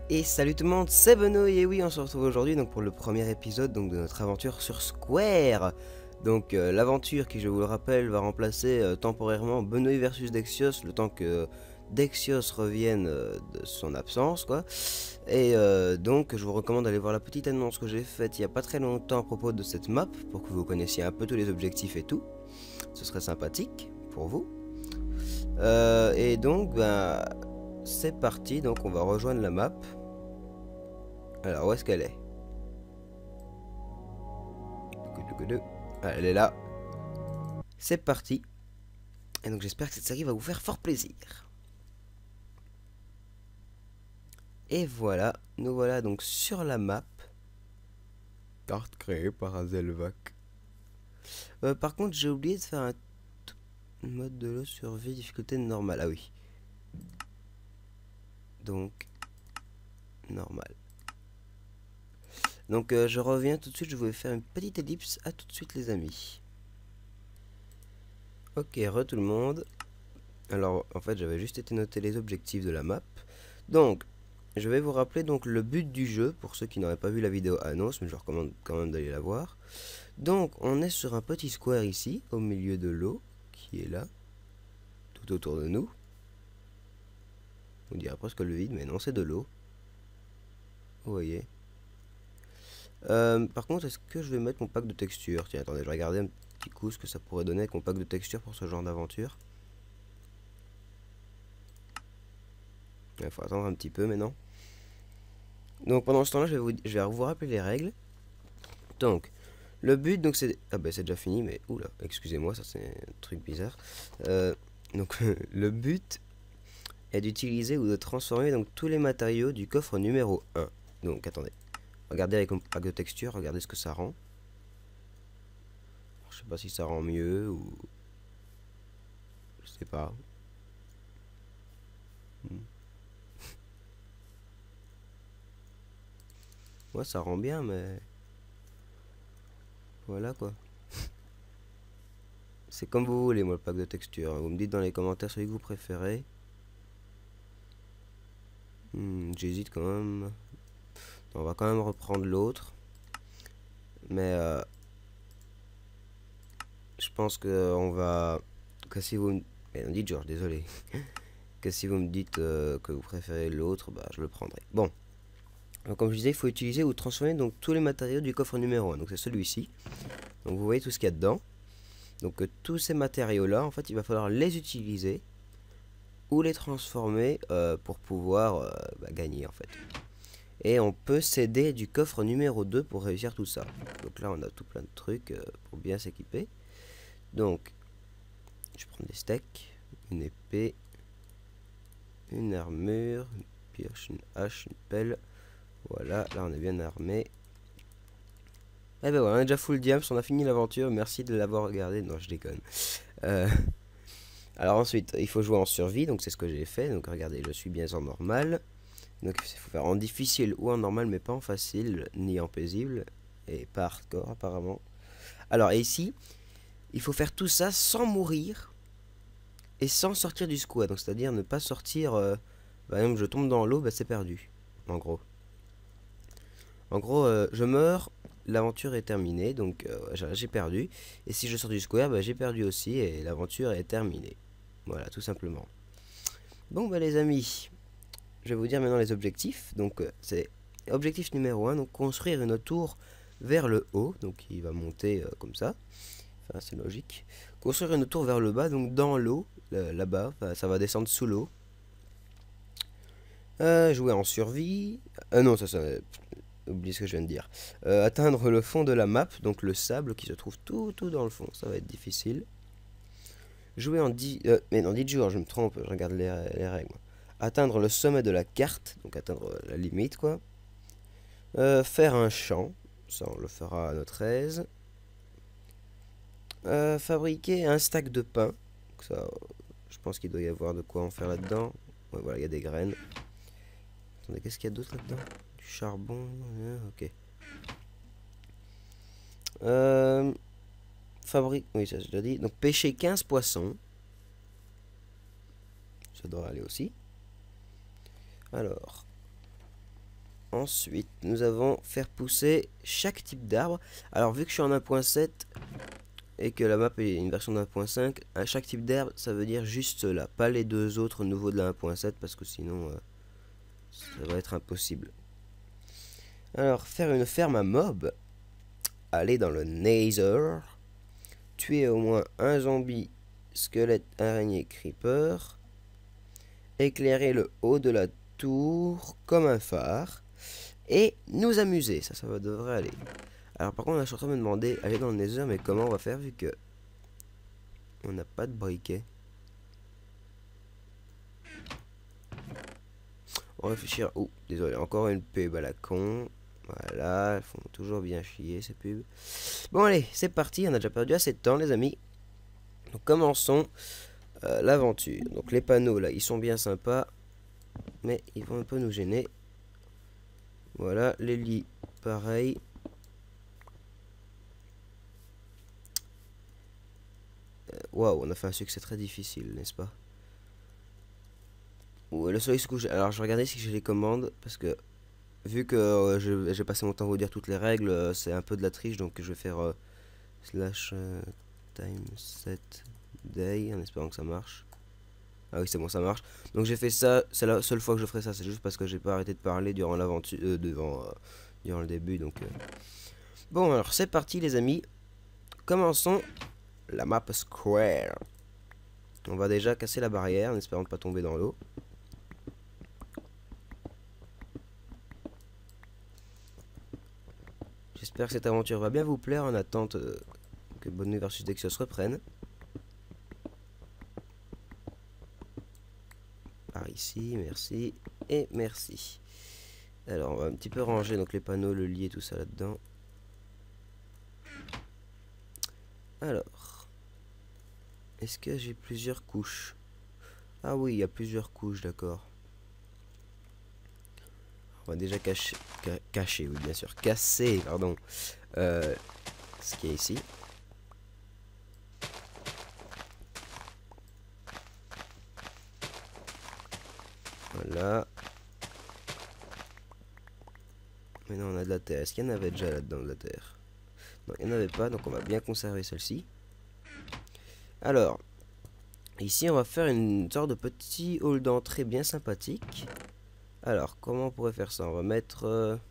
Et salut tout le monde, c'est Benoît et oui, on se retrouve aujourd'hui donc pour le premier épisode donc de notre aventure sur Square. Donc l'aventure qui, je vous le rappelle, va remplacer temporairement Benoît versus Dexios le temps que Dexios revienne de son absence quoi. Et donc je vous recommande d'aller voir la petite annonce que j'ai faite il y a pas très longtemps à propos de cette map pour que vous connaissiez un peu tous les objectifs et tout. Ce serait sympathique pour vous. Et donc c'est parti, donc on va rejoindre la map. Alors, où est-ce qu'elle est? Ah, elle est là. C'est parti. Et donc, j'espère que cette série va vous faire fort plaisir. Et voilà, nous voilà donc sur la map. Carte créée par Azelvac. Par contre, j'ai oublié de faire un mode de l'eau survie, difficulté normale. Ah oui. Donc, normal. Donc, je reviens tout de suite. Je voulais faire une petite ellipse. À tout de suite, les amis. Ok, tout le monde. Alors, en fait, j'avais juste été noter les objectifs de la map. Donc, je vais vous rappeler donc le but du jeu pour ceux qui n'auraient pas vu la vidéo annonce, mais je vous recommande quand même d'aller la voir. Donc, on est sur un petit square ici, au milieu de l'eau, qui est là, tout autour de nous. On dirait presque le vide, mais non, c'est de l'eau. Vous voyez. Par contre, est-ce que je vais mettre mon pack de texture? Tiens, attendez, je vais regarder un petit coup ce que ça pourrait donner avec mon pack de texture pour ce genre d'aventure. Il faut attendre un petit peu maintenant. Donc pendant ce temps-là, je vais vous rappeler les règles. Donc, le but, donc c'est... Ah bah c'est déjà fini, mais... Oula, excusez-moi, ça c'est un truc bizarre. Donc, le but est d'utiliser ou de transformer donc tous les matériaux du coffre numéro 1. Donc, attendez. Regardez avec mon pack de texture, regardez ce que ça rend. Alors, je sais pas si ça rend mieux ou... Je sais pas. Moi, ça rend bien, mais... Voilà quoi. C'est comme vous voulez, moi, le pack de texture. Vous me dites dans les commentaires celui que vous préférez. J'hésite quand même. On va quand même reprendre l'autre. Mais je pense que on va... Que si vous... on dit George, désolé. Que si vous me dites que vous préférez l'autre, bah je le prendrai. Bon. Donc, comme je disais, il faut utiliser ou transformer donc tous les matériaux du coffre numéro 1. Donc c'est celui-ci. Donc vous voyez tout ce qu'il y a dedans. Donc tous ces matériaux-là, en fait, il va falloir les utiliser ou les transformer pour pouvoir gagner en fait. Et on peut s'aider du coffre numéro 2 pour réussir tout ça. Donc là on a tout plein de trucs pour bien s'équiper. Donc je prends des steaks, une épée, une armure, une pioche, une hache, une pelle. Voilà, là on est bien armé. Et ben voilà, on est déjà full diams, on a fini l'aventure, merci de l'avoir regardé. Non, je déconne. Alors ensuite, il faut jouer en survie, donc c'est ce que j'ai fait. Donc regardez, je suis bien en normal. Donc il faut faire en difficile ou en normal, mais pas en facile, ni en paisible. Et pas hardcore apparemment. Alors et ici, il faut faire tout ça sans mourir et sans sortir du squat. Donc c'est-à-dire ne pas sortir... par exemple, je tombe dans l'eau, bah, c'est perdu. En gros. En gros, je meurs, l'aventure est terminée, donc j'ai perdu. Et si je sors du square, bah, j'ai perdu aussi et l'aventure est terminée. Voilà, tout simplement. Bon, bah les amis, je vais vous dire maintenant les objectifs. Donc, c'est objectif numéro 1, donc construire une tour vers le haut. Donc, il va monter comme ça. Enfin, c'est logique. Construire une tour vers le bas, donc dans l'eau, là-bas, ça va descendre sous l'eau. Jouer en survie. Non, ça, oublie ce que je viens de dire. Atteindre le fond de la map, donc le sable qui se trouve tout dans le fond. Ça va être difficile. Jouer en 10... mais non, 10 jours, je me trompe, je regarde les règles. Atteindre le sommet de la carte, donc atteindre la limite, quoi. Faire un champ, ça on le fera à notre aise. Fabriquer un stack de pain, donc ça, je pense qu'il doit y avoir de quoi en faire là-dedans. Ouais, voilà, il y a des graines. Attendez, qu'est-ce qu'il y a d'autre là-dedans? Du charbon, ok. Fabrique, oui, ça j'ai déjà dit. Donc pêcher 15 poissons. Ça doit aller aussi. Alors, Ensuite, nous avons faire pousser chaque type d'arbre. Alors, vu que je suis en 1.7 et que la map est une version de 1.5, à chaque type d'herbe, ça veut dire juste cela, pas les deux autres nouveaux de la 1.7 parce que sinon, ça va être impossible. Alors, faire une ferme à mobs, aller dans le Nether, tuer au moins un zombie, squelette, araignée, creeper, éclairer le haut de la tour comme un phare, et nous amuser. Ça devrait aller. Alors par contre, là, je suis en train de me demander, aller dans le Nether, mais comment on va faire vu que on n'a pas de briquet. On va réfléchir. Oh, désolé, encore une pub à la con. Voilà, elles font toujours bien chier ces pubs. Bon allez, c'est parti, on a déjà perdu assez de temps les amis. Donc commençons l'aventure. Donc les panneaux là, ils sont bien sympas, mais ils vont un peu nous gêner. Voilà, les lits, pareil. Waouh, on a fait un succès très difficile, n'est-ce pas? Ouais, le soleil se couche. Alors je vais regarder si j'ai les commandes, parce que vu que j'ai passé mon temps à vous dire toutes les règles, c'est un peu de la triche, donc je vais faire slash time set day en espérant que ça marche. Ah oui, c'est bon, ça marche. Donc j'ai fait ça, c'est la seule fois que je ferai ça, c'est juste parce que j'ai pas arrêté de parler durant l'aventure, durant le début, donc... Bon, alors c'est parti les amis. Commençons la map Square. On va déjà casser la barrière en espérant ne pas tomber dans l'eau. J'espère que cette aventure va bien vous plaire en attente que Bonne Nuit versus Dexios reprenne. Par ici, merci. Et merci. Alors on va un petit peu ranger donc les panneaux, le lit et tout ça là-dedans. Alors, est-ce que j'ai plusieurs couches? Ah oui, il y a plusieurs couches, d'accord. On va déjà cacher, oui bien sûr, casser, pardon, ce qui est ici. Voilà. Maintenant on a de la terre. Est-ce qu'il y en avait déjà là-dedans de la terre? Non, il n'y en avait pas, donc on va bien conserver celle-ci. Alors, ici on va faire une sorte de petit hall d'entrée bien sympathique. Alors, comment on pourrait faire ça? On va mettre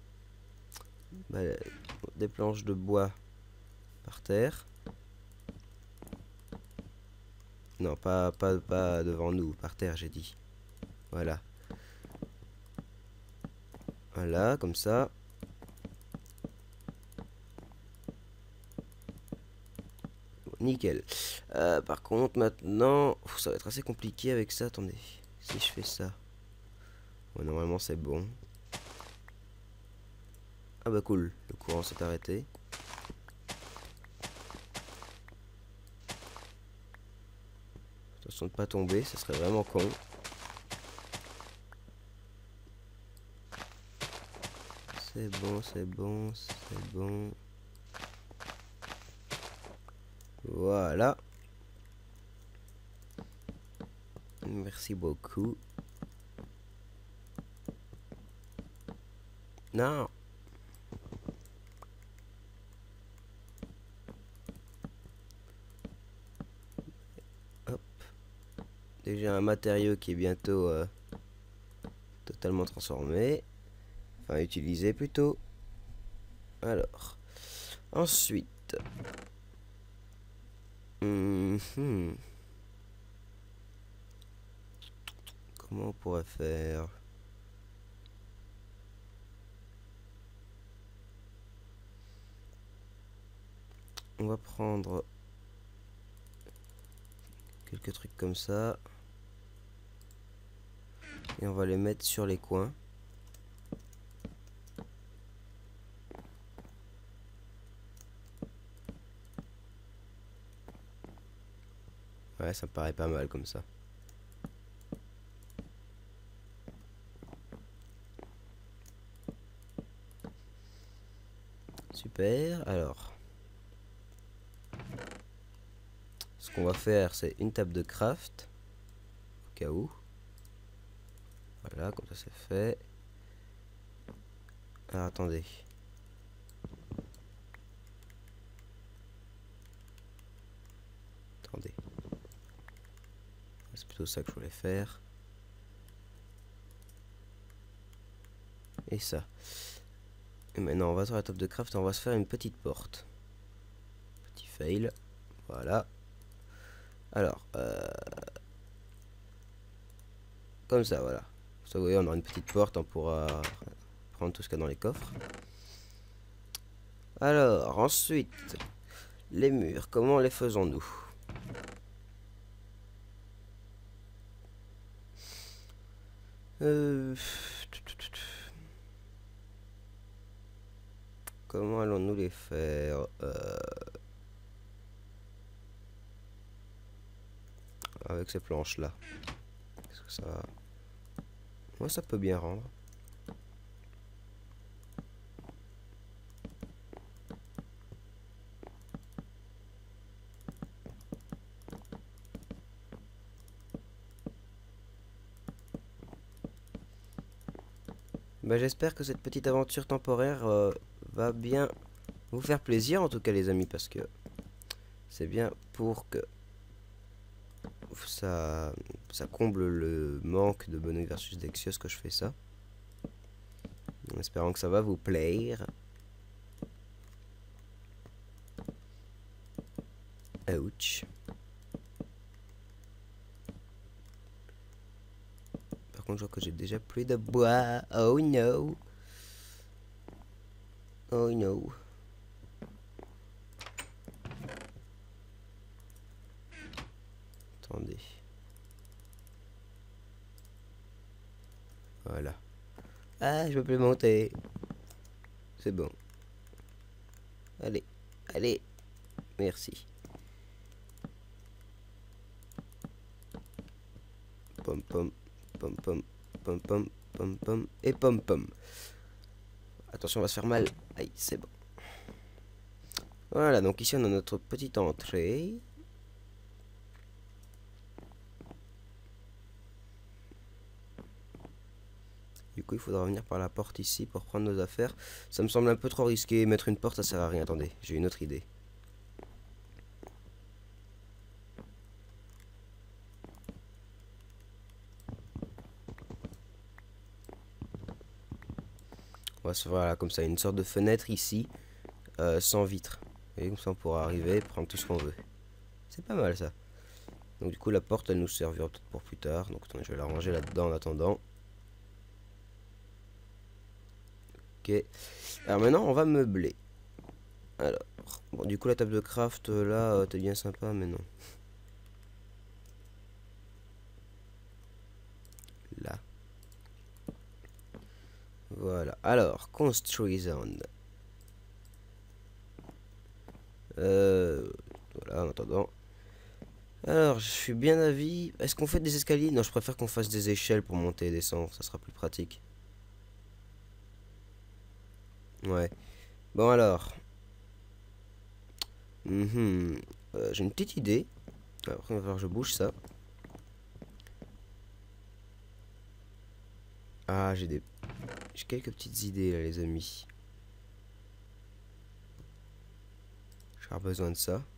des planches de bois par terre. Non, pas devant nous, par terre j'ai dit. Voilà. Voilà, comme ça. Nickel. Par contre, maintenant, ça va être assez compliqué avec ça. Attendez, si je fais ça. Ouais, normalement, c'est bon. Ah bah cool, le courant s'est arrêté. Attention de pas tomber, ça serait vraiment con. C'est bon, c'est bon, c'est bon. Voilà. Merci beaucoup. Non. Hop. Déjà un matériau qui est bientôt totalement transformé. Enfin, utilisé plutôt. Alors. Ensuite. Comment on pourrait faire? On va prendre quelques trucs comme ça. Et on va les mettre sur les coins. Ouais, ça me paraît pas mal comme ça. Super, alors. Ce qu'on va faire, c'est une table de craft. Au cas où. Voilà, comme ça c'est fait. Alors, attendez. Attendez. C'est plutôt ça que je voulais faire. Et ça. Et maintenant, on va sur la table de craft et on va se faire une petite porte. Petit fail. Voilà. Alors, comme ça, voilà. Ça, vous voyez, on aura une petite porte, on pourra prendre tout ce qu'il y a dans les coffres. Alors, ensuite, les murs, comment les faisons-nous? Comment allons-nous les faire? Avec ces planches-là. Est-ce que ça... Moi, ça peut bien rendre. Bah, j'espère que cette petite aventure temporaire va bien vous faire plaisir, en tout cas les amis, parce que c'est bien pour que ça comble le manque de Bonhomme versus Dexios que je fais ça. En espérant que ça va vous plaire. Ouch. Par contre, je vois que j'ai déjà plus de bois. Oh no. Oh no. Attendez. Voilà. Ah, je peux plus monter. C'est bon. Allez. Allez. Merci. Pom pom. Pom pom. Pom pom. Pom pom. Et pom pom. Attention, on va se faire mal. Aïe, c'est bon. Voilà, donc ici on a notre petite entrée. Du coup, il faudra venir par la porte ici pour prendre nos affaires. Ça me semble un peu trop risqué. Mettre une porte, ça sert à rien. Attendez, j'ai une autre idée. On va se voir là, comme ça, une sorte de fenêtre ici, sans vitre. Et comme ça, on pourra arriver et prendre tout ce qu'on veut. C'est pas mal ça. Donc du coup, la porte, elle nous servira peut-être pour plus tard. Donc attendez, je vais la ranger là-dedans en attendant. Ok. Alors maintenant, on va meubler. Alors, bon, du coup, la table de craft, là, t'es bien sympa, mais non. Là. Voilà. Alors, construisons. Voilà, en attendant. Alors, je suis bien d'avis. Est-ce qu'on fait des escaliers? Non, je préfère qu'on fasse des échelles pour monter et descendre. Ça sera plus pratique. Ouais. Bon, alors. J'ai une petite idée. Après, il va falloir que je bouge ça. Ah, j'ai quelques petites idées, là, les amis. J'ai besoin de ça.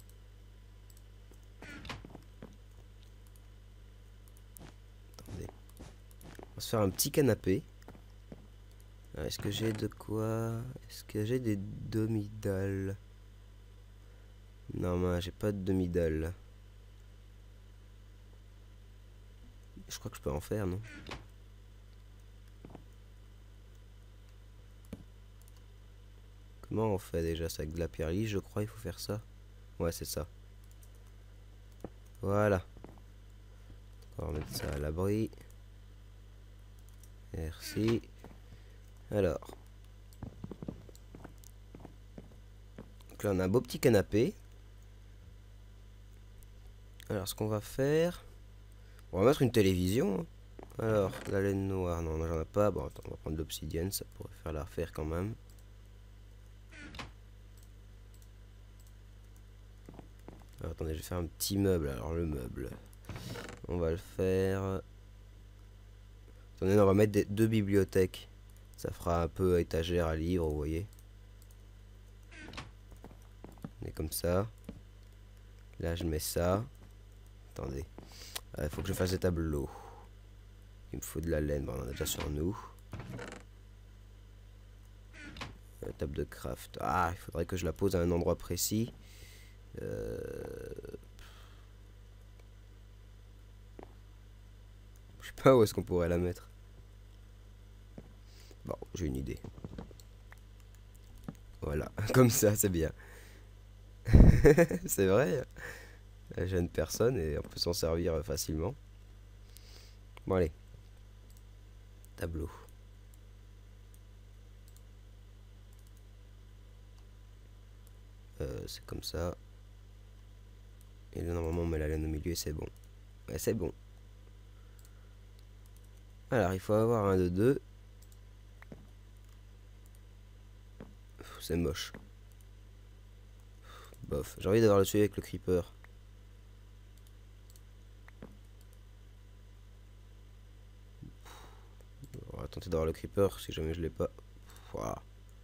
Attendez. On va se faire un petit canapé. Est-ce que j'ai de quoi? Est-ce que j'ai des demi-dalles? Non, moi, j'ai pas de demi-dalles. Je crois que je peux en faire, non? Comment on fait déjà ça? Avec de la pierre lisse, je crois, il faut faire ça. Ouais, c'est ça. Voilà. On va remettre ça à l'abri. Merci. Alors. Donc là, on a un beau petit canapé. Alors, ce qu'on va faire... On va mettre une télévision. Alors, la laine noire. Non, j'en ai pas. Bon, attends, on va prendre l'obsidienne. Ça pourrait faire l'affaire quand même. Alors, attendez, je vais faire un petit meuble. Alors, le meuble. On va le faire... Attendez, on va mettre deux bibliothèques. Ça fera un peu étagère à livres, vous voyez. On est comme ça. Là, je mets ça. Attendez. Il faut que je fasse des tableaux. Il me faut de la laine. Bon, on en a déjà sur nous. Table de craft. Ah, il faudrait que je la pose à un endroit précis. Je sais pas où est-ce qu'on pourrait la mettre. Bon, j'ai une idée. Voilà, comme ça, c'est bien. C'est vrai. Elle gêne personne et on peut s'en servir facilement. Bon, allez. Tableau. C'est comme ça. Et là, normalement, on met la laine au milieu et c'est bon. Ouais, c'est bon. Alors, il faut avoir un de deux. C'est moche. Bof. J'ai envie d'avoir le suivi avec le creeper. On va tenter d'avoir le creeper si jamais je l'ai pas. Voilà.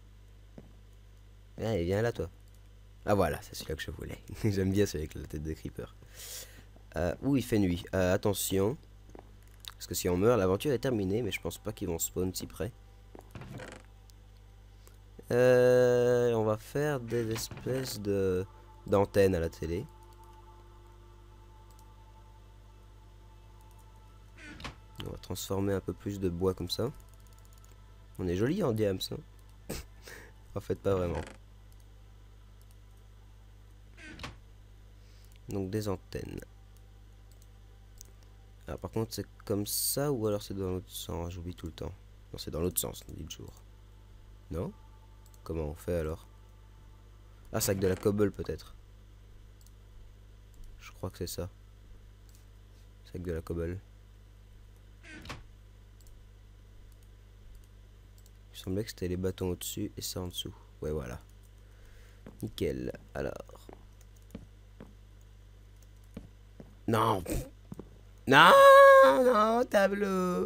Allez, viens là, toi. Ah voilà, c'est celui-là que je voulais. J'aime bien celui avec la tête de creeper. Ouh, il fait nuit. Attention. Parce que si on meurt, l'aventure est terminée. Mais je pense pas qu'ils vont spawn si près. On va faire des espèces de d'antennes à la télé. On va transformer un peu plus de bois comme ça. On est joli en diams, hein. En fait, pas vraiment. Donc des antennes. Alors par contre, c'est comme ça ou alors c'est dans l'autre sens? J'oublie tout le temps. Non, c'est dans l'autre sens, on dit le jour. Non? Comment on fait alors? Ah, c'est avec de la cobble peut-être. Je crois que c'est ça. C'est avec de la cobble. Il semblait que c'était les bâtons au-dessus et ça en dessous. Ouais, voilà. Nickel. Alors. Non! Non! Non, tableau!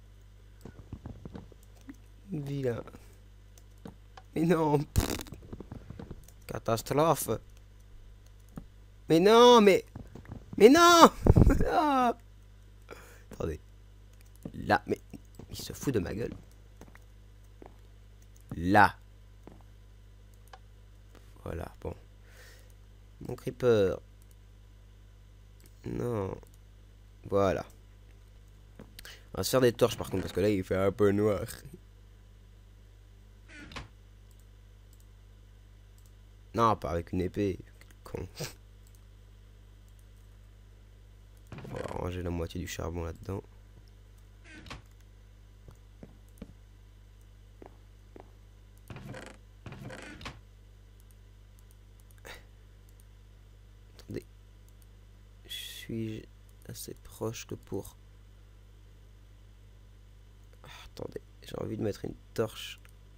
Vilain. Mais non! Catastrophe! Mais non, mais... Mais non! Ah. Attendez. Là, mais... Il se fout de ma gueule. Là. Voilà, bon. Mon creeper. Non. Voilà. On va se faire des torches par contre, parce que là, il fait un peu noir. Non, pas avec une épée. Con. On va ranger la moitié du charbon là-dedans. Attendez. Suis-je assez proche que pour... Ah, attendez, j'ai envie de mettre une torche.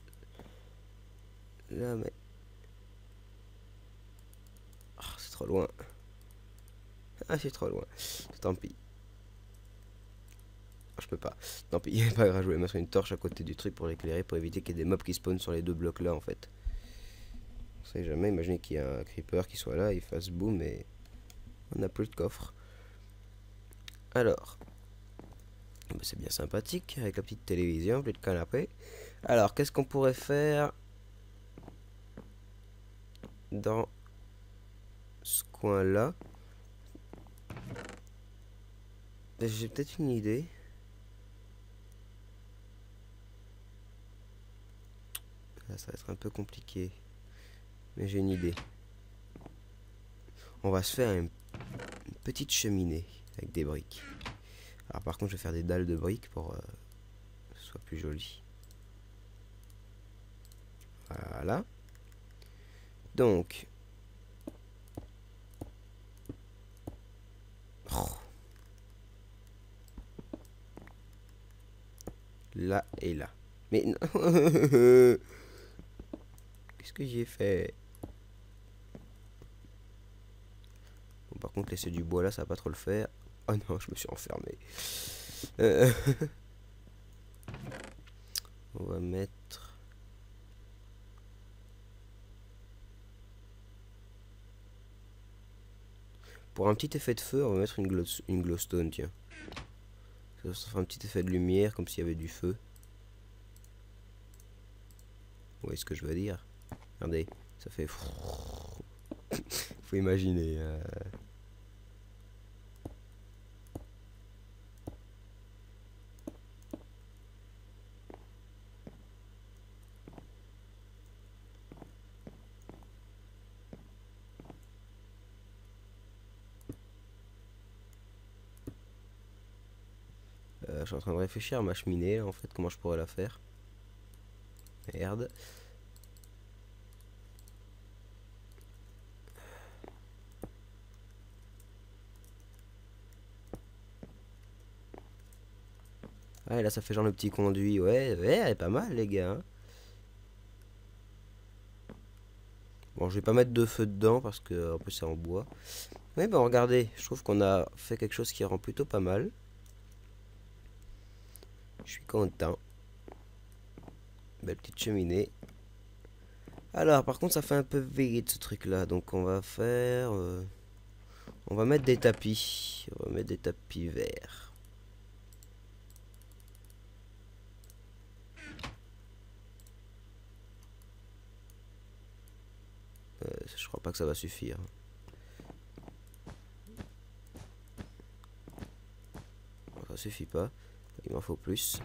Là, mais... Ah, c'est trop loin. Ah, c'est trop loin. Tant pis. Je peux pas. Tant pis, pas grave, je voulais mettre une torche à côté du truc pour l'éclairer, pour éviter qu'il y ait des mobs qui spawnent sur les deux blocs là en fait. On sait jamais, imaginez qu'il y a un creeper qui soit là, il fasse boum et on n'a plus de coffre. Alors, c'est bien sympathique avec la petite télévision, plus de canapé. Alors, qu'est-ce qu'on pourrait faire dans ce coin là? J'ai peut-être une idée. Là, ça va être un peu compliqué. Mais j'ai une idée. On va se faire une petite cheminée avec des briques. Alors par contre, je vais faire des dalles de briques pour que ce soit plus joli. Voilà. Donc. Oh. Là et là. Mais non. Qu'est-ce que j'ai fait? Bon, par contre, laisser du bois là, ça va pas trop le faire. Oh non, je me suis enfermé. On va mettre... Pour un petit effet de feu, on va mettre une glowstone, tiens. Ça fera un petit effet de lumière, comme s'il y avait du feu. Vous voyez ce que je veux dire? Regardez, ça fait... Faut imaginer. Je suis en train de réfléchir à ma cheminée, en fait, comment je pourrais la faire. Merde. Ah, et là, ça fait genre le petit conduit. Ouais, ouais, elle est pas mal, les gars, hein. Bon, je vais pas mettre de feu dedans parce que en plus c'est en bois. Mais bon, regardez, je trouve qu'on a fait quelque chose qui rend plutôt pas mal. Je suis content. Belle petite cheminée. Alors, par contre, ça fait un peu vide ce truc-là. Donc, on va faire... on va mettre des tapis. On va mettre des tapis verts. Je crois pas que ça va suffire. Bon, ça suffit pas. Il m'en faut plus.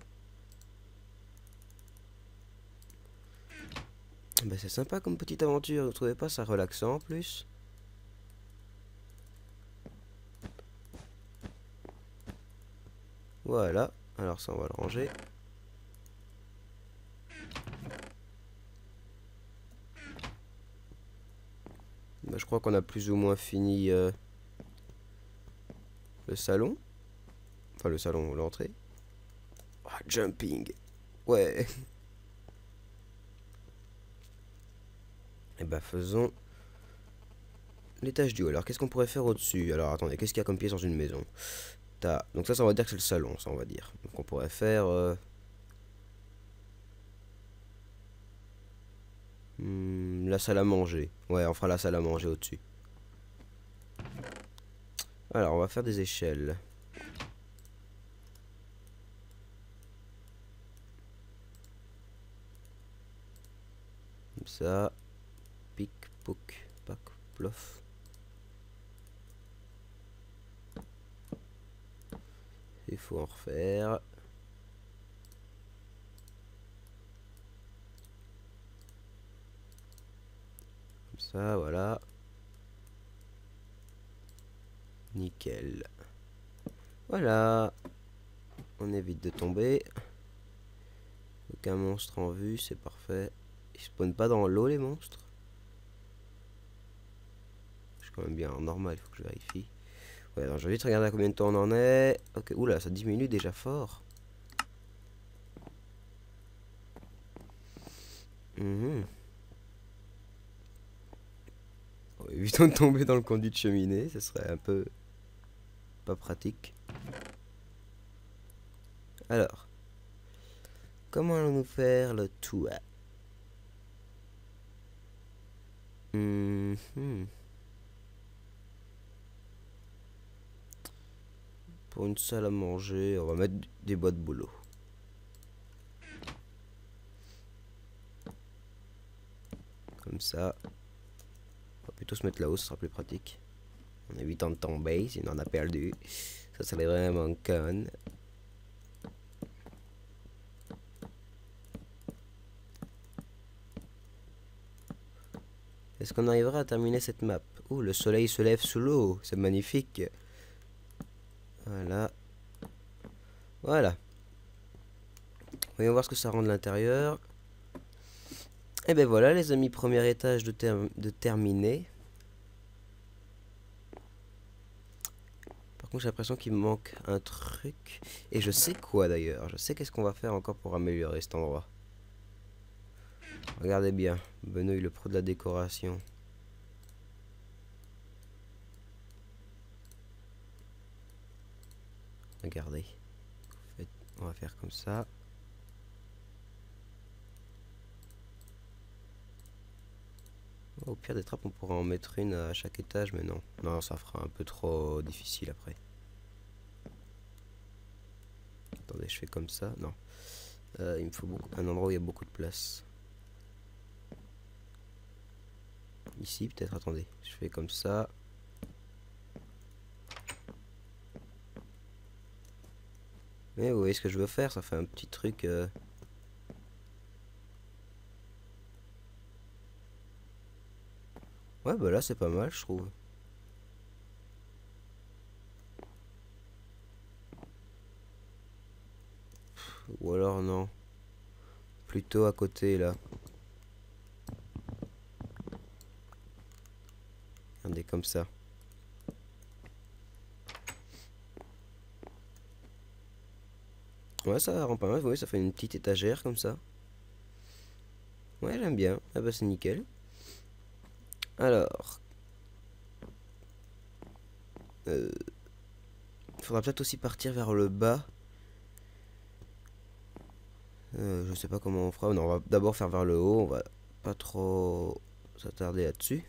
Ben, c'est sympa comme petite aventure, vous trouvez pas ça relaxant en plus? Voilà, alors ça on va le ranger. Ben, je crois qu'on a plus ou moins fini le salon. Enfin le salon, l'entrée. Ah, jumping. Ouais. Et bah faisons l'étage du haut. Alors qu'est-ce qu'on pourrait faire au-dessus? Alors attendez, qu'est-ce qu'il y a comme pièce dans une maison? Donc ça on va dire que c'est le salon, ça on va dire. Donc on pourrait faire... la salle à manger. Ouais, on fera la salle à manger au-dessus. Alors on va faire des échelles. Comme ça. Pic, poc, pac, plof. Il faut en refaire. Comme ça, voilà. Nickel. Voilà. On évite de tomber. Aucun monstre en vue, c'est parfait. Ils spawnent pas dans l'eau les monstres? Je suis quand même bien en normal, il faut que je vérifie. Ouais, alors je vais vite regarder à combien de temps on en est. Ok, oula, ça diminue déjà fort. Oh, évitons de tomber dans le conduit de cheminée, ce serait un peu pas pratique. Alors, comment allons-nous faire le toit? Pour une salle à manger, on va mettre des boîtes de boulot. Comme ça. On va plutôt se mettre là-haut, ce sera plus pratique. En évitant de tomber, sinon on a perdu. Ça serait vraiment con. Est-ce qu'on arrivera à terminer cette map? Oh, le soleil se lève sous l'eau, c'est magnifique. Voilà. Voilà. Voyons voir ce que ça rend de l'intérieur. Et ben voilà les amis, premier étage de terminé. Par contre j'ai l'impression qu'il me manque un truc. Et je sais quoi d'ailleurs. Je sais qu'est-ce qu'on va faire encore pour améliorer cet endroit. Regardez bien. Benoît le pro de la décoration. Regardez. On va faire comme ça. Au pire des trappes, on pourra en mettre une à chaque étage, mais non. Non, ça fera un peu trop difficile après. Attendez, je fais comme ça. Non. Il me faut un endroit où il y a beaucoup de place. Ici, peut-être. Attendez, je fais comme ça. Mais vous voyez ce que je veux faire, ça fait un petit truc. Ouais, bah là, c'est pas mal, je trouve. Ou alors, non. Plutôt à côté, là. Regardez, comme ça. Ouais, ça rend pas mal, vous voyez, ça fait une petite étagère, comme ça. Ouais, j'aime bien. Ah bah, c'est nickel. Alors. Faudra peut-être aussi partir vers le bas. Je sais pas comment on fera. Non, on va d'abord faire vers le haut. On va pas trop s'attarder là-dessus.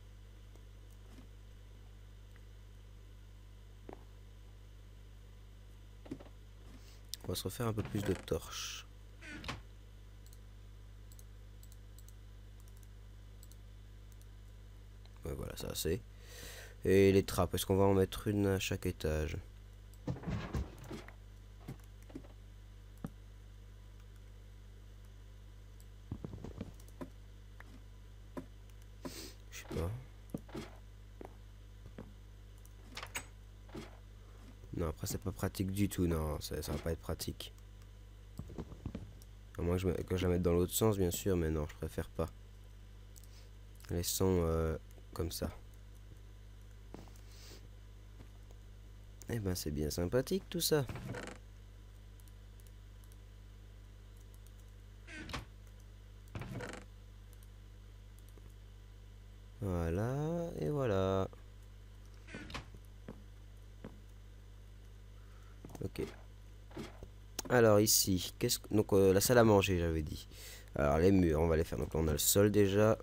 On va se refaire un peu plus de torches. Ouais, voilà, ça c'est. Et les trappes, est-ce qu'on va en mettre une à chaque étage? Je sais pas. Non, après c'est pas pratique du tout, non, ça va pas être pratique. À moins que je la mette dans l'autre sens, bien sûr, mais non, je préfère pas. Laissons comme ça. Eh ben, c'est bien sympathique tout ça. Voilà, et voilà. Ok. Alors ici, donc la salle à manger, j'avais dit. Alors les murs, on va les faire. Donc là, on a le sol déjà.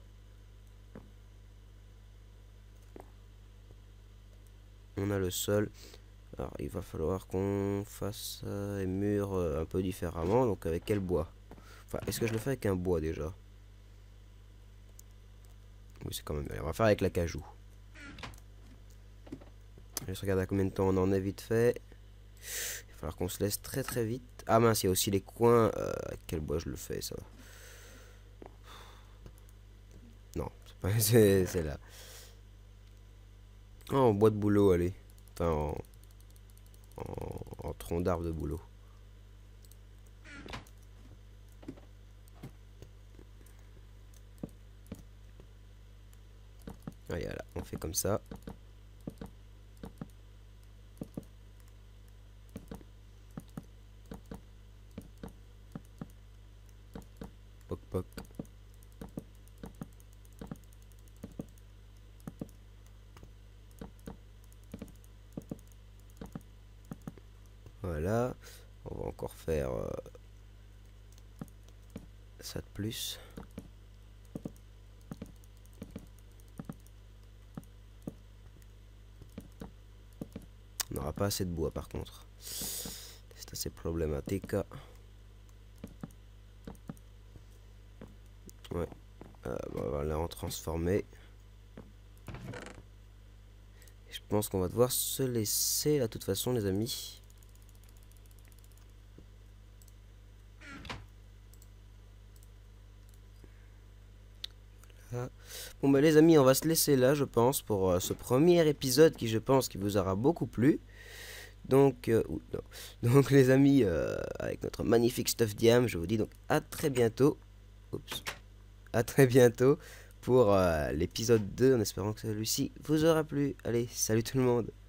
On a le sol. Alors il va falloir qu'on fasse les murs un peu différemment. Donc avec quel bois? Enfin, est-ce que je le fais avec un bois déjà? Oui, c'est quand même bien. On va faire avec l'acajou. Je regarde à combien de temps on en est vite fait. Il va falloir qu'on se laisse très très vite. Ah mince, il y a aussi les coins. Avec quel bois je le fais ça? Non, c'est pas c'est là. Oh, en bois de bouleau, allez. Enfin, en tronc d'arbre de bouleau. Allez, voilà, on fait comme ça. Poc poc. Voilà. On va encore faire ça de plus. On n'aura pas assez de bois par contre. C'est assez problématique. Ouais. On va là en transformer. Je pense qu'on va devoir se laisser là, de toute façon, les amis. Là. Bon bah les amis, on va se laisser là, je pense, pour ce premier épisode qui, je pense, qui vous aura beaucoup plu. Donc, non. Donc les amis, avec notre magnifique stuff diam, je vous dis donc à très bientôt. Oups. À très bientôt pour l'épisode 2, en espérant que celui-ci vous aura plu. Allez, salut tout le monde.